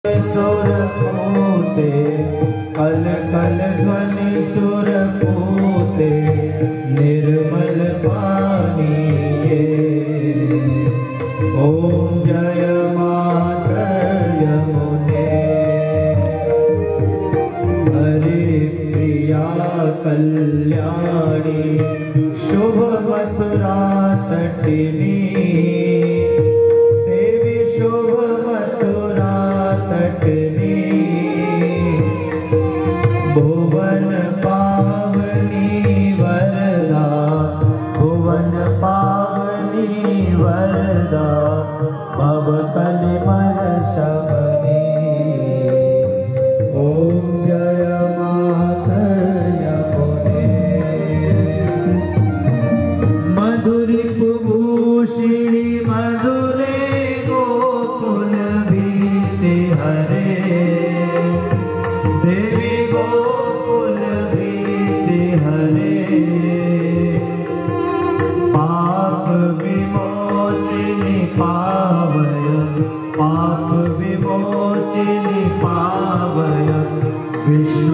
सुर पूते कल कल ध्वनि सुर पूते निर्मल पानी ये। ओम जय माता यमुने हरे प्रिया कल्याणी शुभ मथुरा तटिनी देवी शुभ मथुरा तटनी भुवन पावनी वरदा भुवन पावनी वरदा भव कलिमल शमनी। ओम जय माता यमुने मधुरी कुभूषिणी मधुरे गोकुल बीते हरे देवी गोकुल बीते हरे पाप विमोचिनी पावय पाप विमोचिनी पावय विष्णु